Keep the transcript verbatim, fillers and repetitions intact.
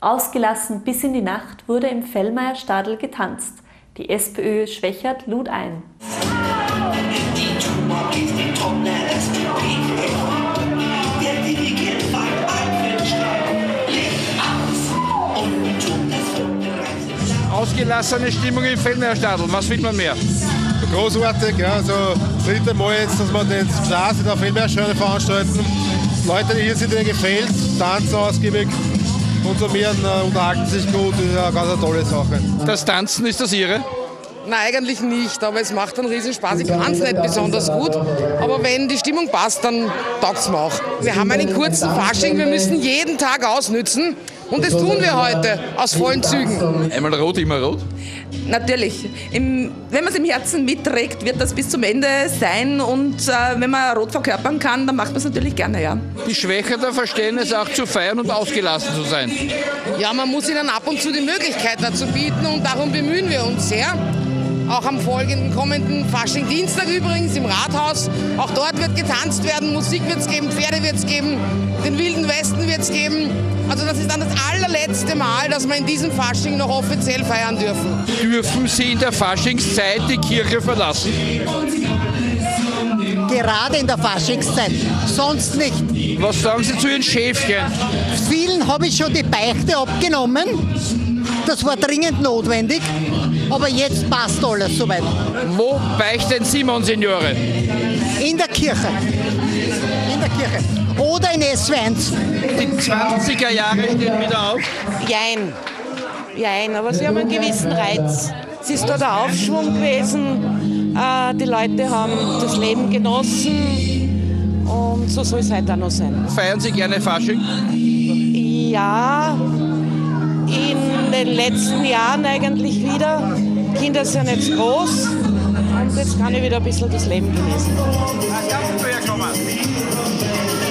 Ausgelassen bis in die Nacht wurde im Fellmeier-Stadl getanzt. Die SPÖ Schwechat lud ein. Ausgelassene Stimmung im Fellmeier-Stadl, was will man mehr? Großartig, ja, also das dritte Mal jetzt, dass wir den Spaß in der Fellmeier-Stadl veranstalten. Leute, die hier sind, denen gefällt, tanzen ausgiebig. Konsumieren, äh, unterhalten sich gut, das ist eine ganz tolle Sache. Das Tanzen, ist das Ihre? Nein, eigentlich nicht, aber es macht einen riesen Spaß. Ich kann es nicht besonders gut, aber wenn die Stimmung passt, dann taugt es mir auch. Wir haben einen kurzen Fasching, wir müssen jeden Tag ausnützen und das tun wir heute aus vollen Zügen. Einmal rot, immer rot? Natürlich. Im, wenn man es im Herzen mitträgt, wird das bis zum Ende sein und äh, wenn man rot verkörpern kann, dann macht man es natürlich gerne, ja. Die Schwächer verstehen es auch zu feiern und ausgelassen zu sein. Ja, man muss ihnen ab und zu die Möglichkeit dazu bieten und darum bemühen wir uns sehr. Auch am folgenden, kommenden Fasching-Dienstag übrigens im Rathaus. Auch dort wird getanzt werden, Musik wird es geben, Pferde wird es geben, den Wilden Westen wird es geben. Also das ist dann das allerletzte Mal, dass wir in diesem Fasching noch offiziell feiern dürfen. Dürfen Sie in der Faschingszeit die Kirche verlassen? Gerade in der Faschingszeit, sonst nicht. Was sagen Sie zu Ihren Schäfchen? Vielen habe ich schon die Beichte abgenommen. Das war dringend notwendig, aber jetzt passt alles soweit. Wo beichten Sie, Monsignore? In der Kirche. In der Kirche. Oder in S W eins. Die zwanziger Jahre stehen wieder auf? Jein. Jein, aber sie haben einen gewissen Reiz. Es ist da der Aufschwung gewesen. Äh, die Leute haben das Leben genossen. Und so soll es heute auch noch sein. Feiern Sie gerne Fasching? Ja, in den letzten Jahren eigentlich wieder. Kinder sind jetzt groß und jetzt kann ich wieder ein bisschen das Leben genießen.